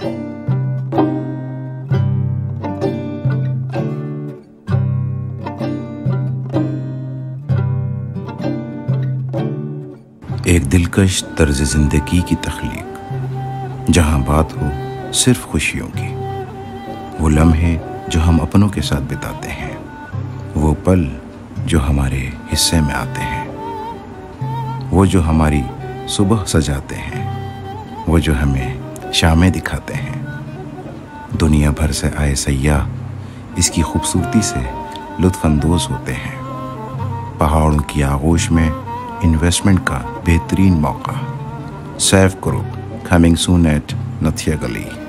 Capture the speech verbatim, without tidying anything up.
एक दिलकश तर्ज ज़िंदगी की तख्लीक, जहाँ बात हो सिर्फ खुशियों की। वो लम्हे जो हम अपनों के साथ बिताते हैं, वो पल जो हमारे हिस्से में आते हैं, वो जो हमारी सुबह सजाते हैं, वो जो हमें शामें दिखाते हैं। दुनिया भर से आए सयाह इसकी खूबसूरती से लुत्फ़अंदोज़ होते हैं। पहाड़ों की आगोश में इन्वेस्टमेंट का बेहतरीन मौका। Saif group, coming soon at Nathia गली।